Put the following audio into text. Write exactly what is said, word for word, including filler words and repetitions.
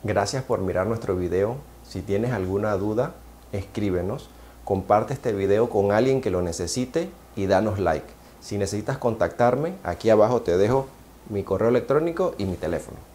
Gracias por mirar nuestro video. Si tienes alguna duda, escríbenos, comparte este video con alguien que lo necesite y danos like. Si necesitas contactarme, aquí abajo te dejo mi correo electrónico y mi teléfono.